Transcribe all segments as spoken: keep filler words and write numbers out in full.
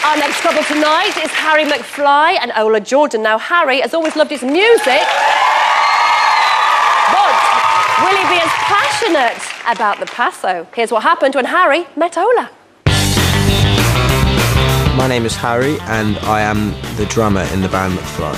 Our next couple tonight is Harry McFly and Ola Jordan. Now, Harry has always loved his music, but will he be as passionate about the Paso? Here's what happened when Harry met Ola. My name is Harry, and I am the drummer in the band McFly.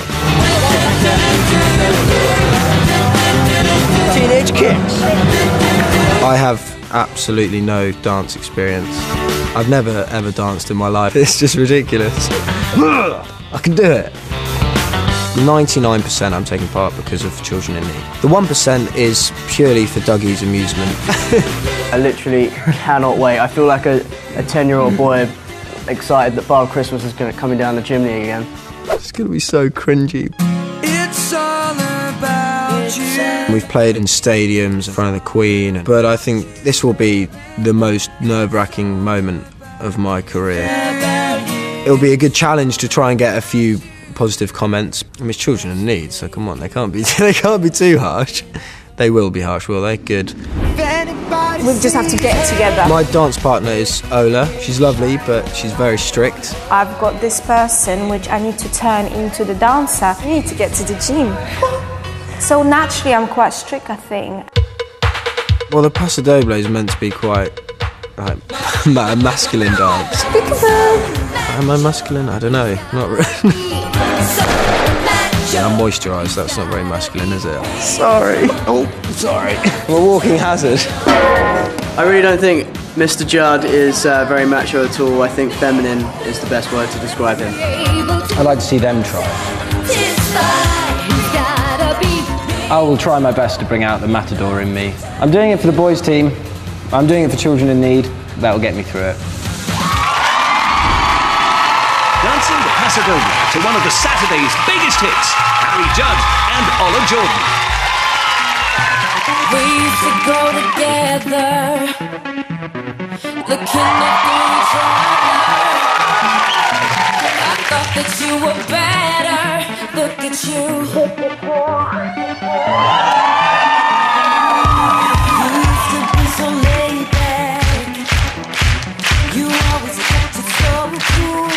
Teenage Kicks. I have absolutely no dance experience. I've never ever danced in my life. It's just ridiculous. I can do it. ninety-nine percent I'm taking part because of Children in Need. The one percent is purely for Dougie's amusement. I literally cannot wait. I feel like a ten-year-old boy excited that Father Christmas is going to coming down the chimney again. It's going to be so cringy. It's all about you. We've played in stadiums in front of the Queen, but I think this will be the most nerve-wracking moment of my career. It'll be a good challenge to try and get a few positive comments. I mean, it's Children in Need, so come on, they can't be they can't be too harsh. They will be harsh, will they? Good. We just have to get together. My dance partner is Ola. She's lovely, but she's very strict. I've got this person which I need to turn into the dancer. I need to get to the gym. So naturally, I'm quite strict, I think. Well, the Paso Doble is meant to be quite like a masculine dance. Am I masculine? I don't know. Not really. Yeah, I'm moisturised. That's not very masculine, is it? Sorry. Oh, sorry. I'm a walking hazard. I really don't think Mister Judd is uh, very macho at all. I think feminine is the best word to describe him. I'd like to see them try. I will try my best to bring out the matador in me. I'm doing it for the boys' team. I'm doing it for Children in Need. That will get me through it. Dancing the Paso Doble to one of the Saturday's biggest hits, Harry Judd and Ola Jordan. We used to go together, looking after each other. I thought that you were better. Look at you. You used to be so laid back. You always kept it so cool.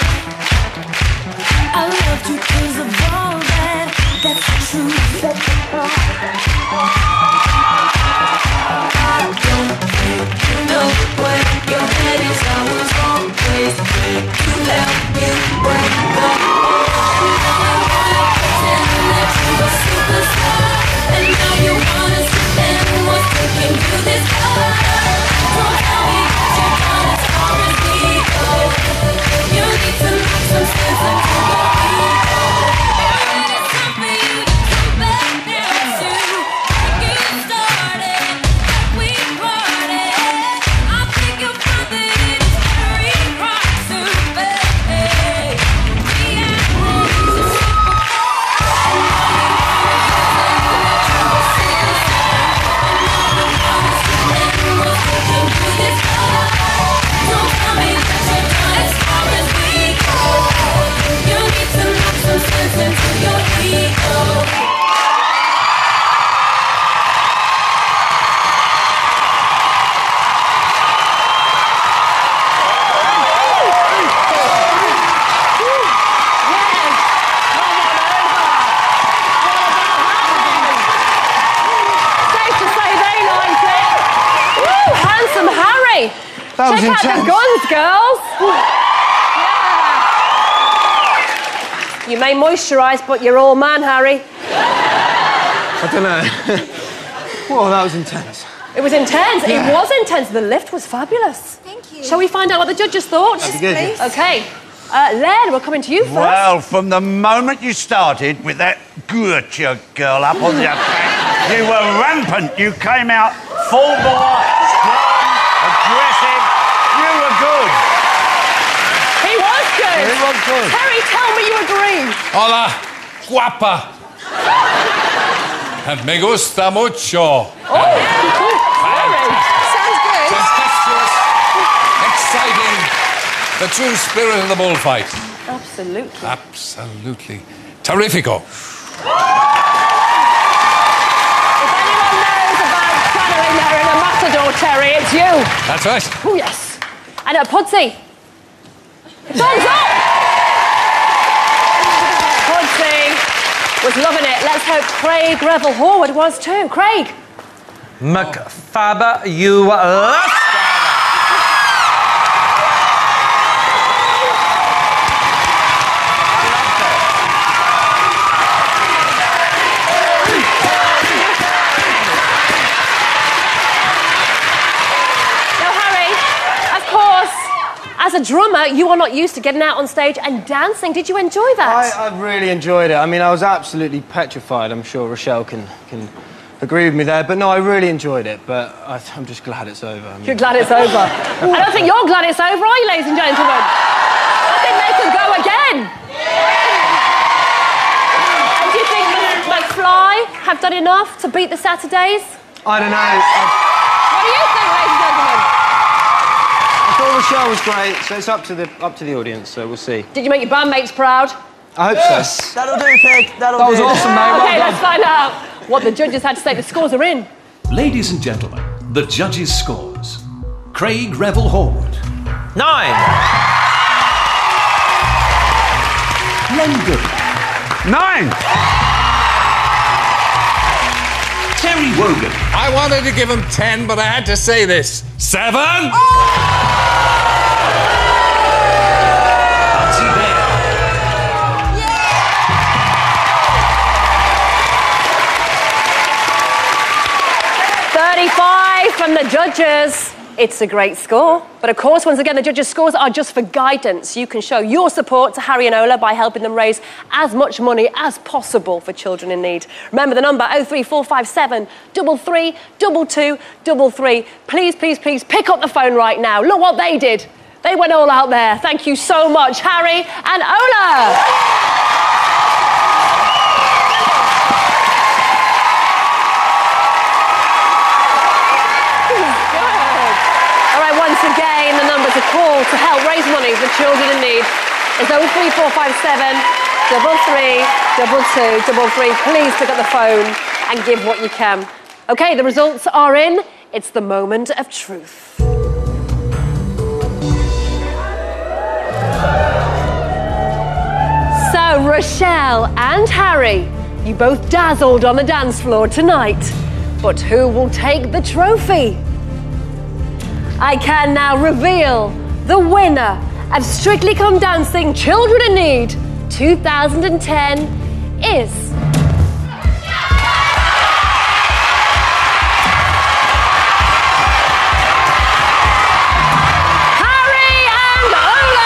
I loved you because of all that. That's the truth. I don't think you know where your head is. I was always there to help you wake up. Pretending that you were a superstar, and now you wanna sit there and what's taking you this far. Don't tell me that you're done as far as we go. You need to make some sense into your ego. It's time for you to come back down to get started. We party. I think you'll find that it is very hard to bear. We are super Don't tell me that you're done as far as we go. You need to knock some sense into your ego. That was Check intense. Out the guns, girls! Yeah. You may moisturise, but you're all man, Harry. I don't know. Whoa, that was intense. It was intense. Yeah. It was intense. The lift was fabulous. Thank you. Shall we find out what the judges thought? Yes, please. OK. Uh, Len, we're coming to you first. Well, from the moment you started with that Gurcha girl up on the attack, you were rampant. You came out full bore, strong, aggressive. You were good. He was good. He was good. Harry, tell me you agree. Hola, guapa. And me gusta mucho. Oh, Harry. Sounds good. Tempestuous, exciting, the true spirit of the bullfight. Absolutely. Absolutely. Terrifico. If anyone knows about channeling there in a matador, Terry, it's you. That's right. Oh, yes. And at Pudsey. Thumbs up! let's hope Craig Revel Horwood was too. Craig. McFaber, you last. As a drummer, you are not used to getting out on stage and dancing. Did you enjoy that? I, I really enjoyed it. I mean, I was absolutely petrified. I'm sure Rochelle can, can agree with me there. But no, I really enjoyed it. But I, I'm just glad it's over. I mean... You're glad it's over. I don't think you're glad it's over, are you, ladies and gentlemen? I think they could go again. And do you think McFly have done enough to beat the Saturdays? I don't know. I... What do you think, ladies and gentlemen? I thought Rochelle was great, so it's up to the up to the audience. So we'll see. Did you make your bandmates proud? I hope yes. so. That'll do, Pig. That'll that do. was awesome, mate. Okay, well let's find out what the judges had to say. The scores are in. Ladies and gentlemen, the judges' scores. Craig Revel Horwood. Nine. Len Good. Nine. Terry Wogan. I wanted to give him ten, but I had to say this. Seven! Patsy Bear. thirty-five from the judges. It's a great score. But of course, once again, the judges' scores are just for guidance. You can show your support to Harry and Ola by helping them raise as much money as possible for children in need. Remember the number oh three four five seven, three three, two two, three three. Please, please, please pick up the phone right now. Look what they did. They went all out there. Thank you so much, Harry and Ola. Once again, the number to call to help raise money for children in need is oh three four five seven, three three, two two, three three. Please pick up the phone and give what you can. OK, the results are in. It's the moment of truth. So, Rochelle and Harry, you both dazzled on the dance floor tonight. But who will take the trophy? I can now reveal the winner of Strictly Come Dancing Children in Need two thousand ten is... Harry and Ola!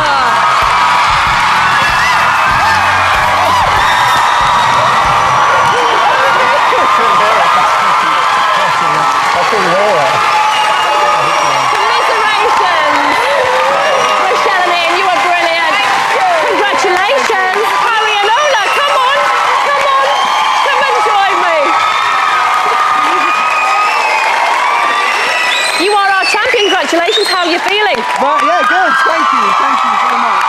Congratulations, how are you feeling? Well, yeah, good, thank you, thank you very much.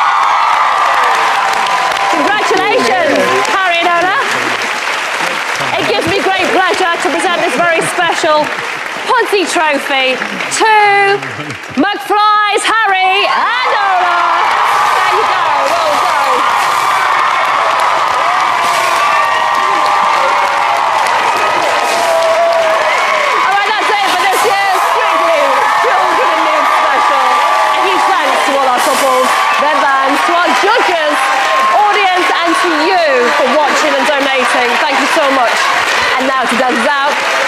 Congratulations, Harry and Ola. It gives me great pleasure to present this very special Pudsey Trophy to McFly's Harry and Ola. There you go, well done. All right, that's it for this year's Strictly Children in Need special. A huge thanks to all our couples, their bands, to our judges, audience, and to you for watching and donating. Thank you so much. And now to dance us out.